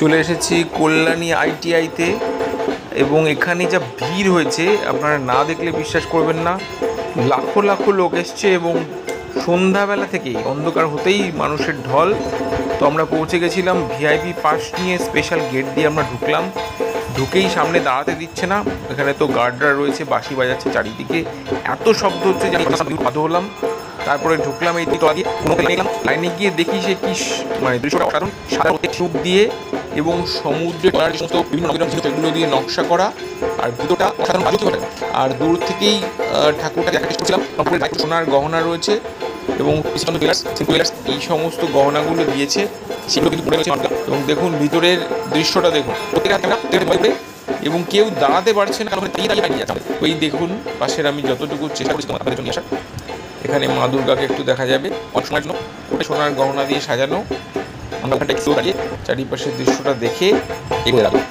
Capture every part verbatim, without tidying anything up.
চলে এসেছি কল্যাণী আইটিআইতে এবং এখানে যা ভিড় হয়েছে আপনারা না দেখলে বিশ্বাস করবেন না। লাখো লাখো লোক এসছে এবং সন্ধ্যাবেলা থেকেই অন্ধকার হতেই মানুষের ঢল। তো আমরা পৌঁছে গেছিলাম, ভিআইপি পাস নিয়ে স্পেশাল গেট দিয়ে আমরা ঢুকলাম। ঢুকেই সামনে দাঁড়াতে দিচ্ছে না, এখানে তো গার্ডরা রয়েছে, বাঁশি বাজাচ্ছে চারিদিকে, এত শব্দ হচ্ছে যে বাধ্য হলাম। তারপরে ঢুকলাম এই দিকে, লাইনে গিয়ে দেখি সে কি মানে দৃশ্যটা অসাধারণ। সাদা সুপ দিয়ে এবং সমুদ্রের তলার সমস্ত বিভিন্ন এগুলো দিয়ে নকশা করা, আর ভিতরটা অসাধারণ বাজে ঘটে। আর দূর থেকেই ঠাকুরটা দেখা করছিলাম, সোনার গহনা রয়েছে এবং এই সমস্ত গহনাগুলো দিয়েছে সেগুলো কিন্তু পড়ে রয়েছে। এবং দেখুন ভিতরের দৃশ্যটা দেখুন, এবং কেউ দাঁড়াতে পারছে না, কারণ ওই দেখুন পাশের আমি যতটুকু চেষ্টা করছি আপনাদের জন্য আসার। এখানে মা দুর্গাকে একটু দেখা যাবে অনেক সময়ের জন্য, ওটা সোনার গহনা দিয়ে সাজানো। আমরা ওখানটা একটু দাঁড়িয়ে চারিপাশের দৃশ্যটা দেখে এগিয়ে যাবো।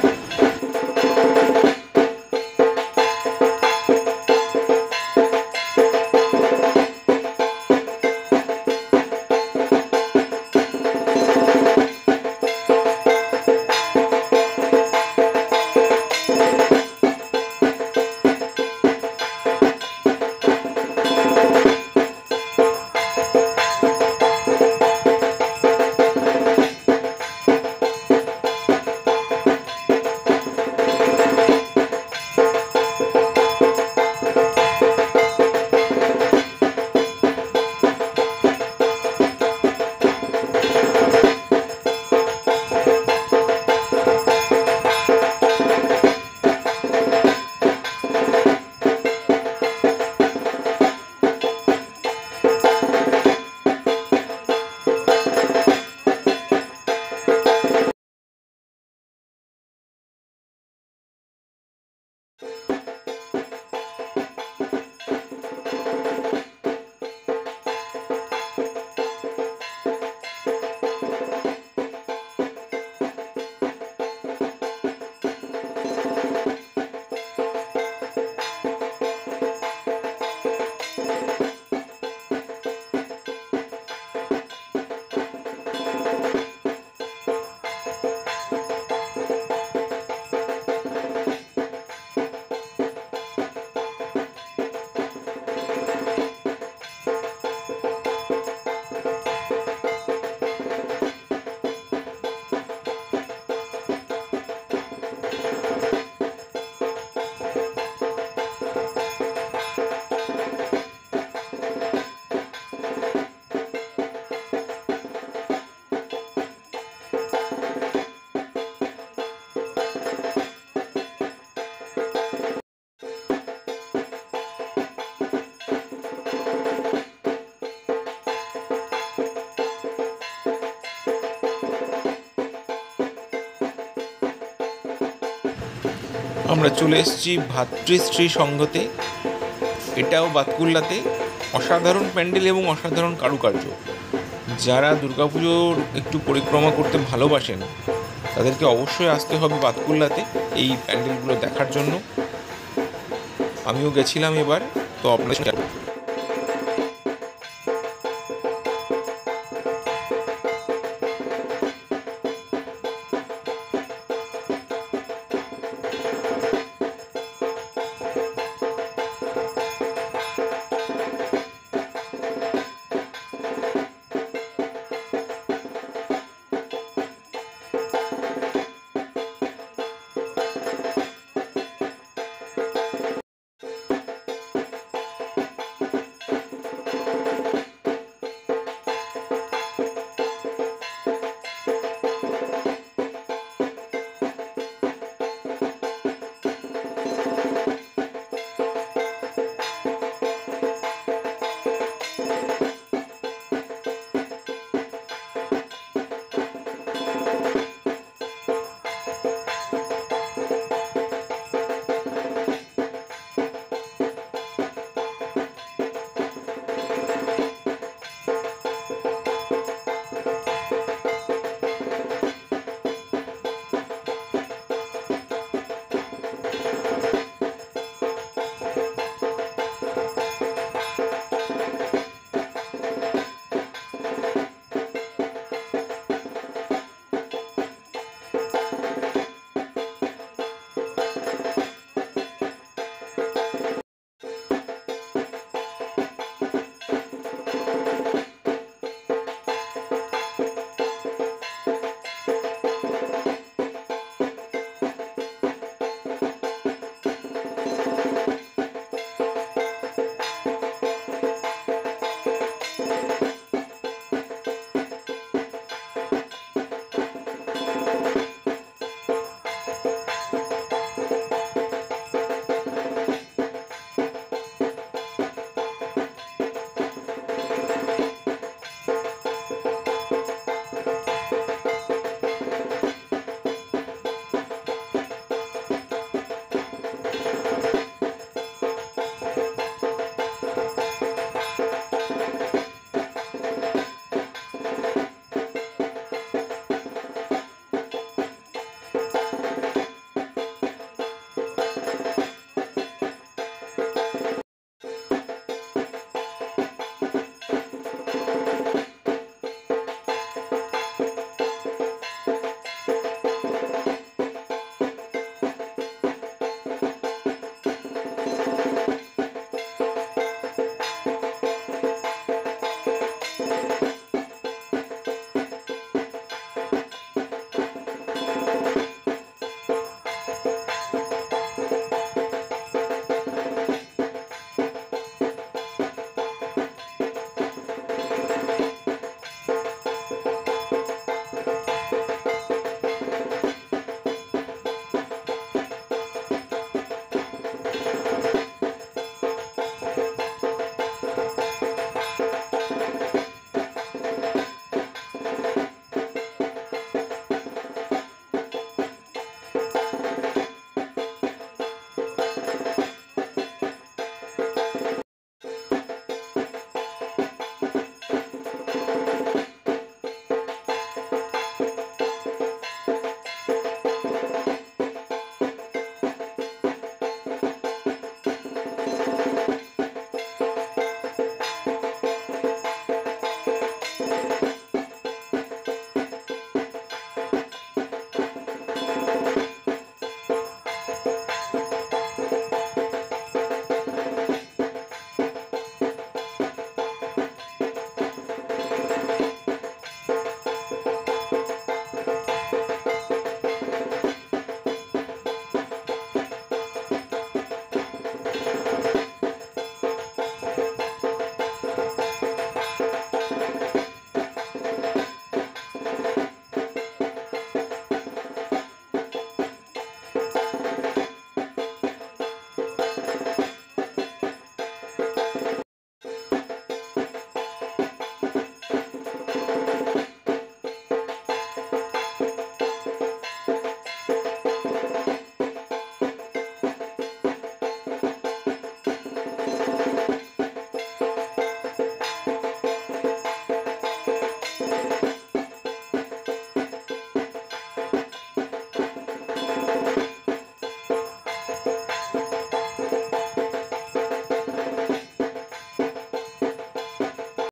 আমরা চলে এসেছি ভাতৃশ্রী সংঘতে, এটাও বাতকুল্লাতে। অসাধারণ প্যান্ডেল এবং অসাধারণ কারুকার্য। যারা দুর্গাপুজোর একটু পরিক্রমা করতে ভালোবাসেন তাদেরকে অবশ্যই আসতে হবে বাতকুল্লাতে এই প্যান্ডেলগুলো দেখার জন্য। আমিও গেছিলাম এবার, তো আপনাদের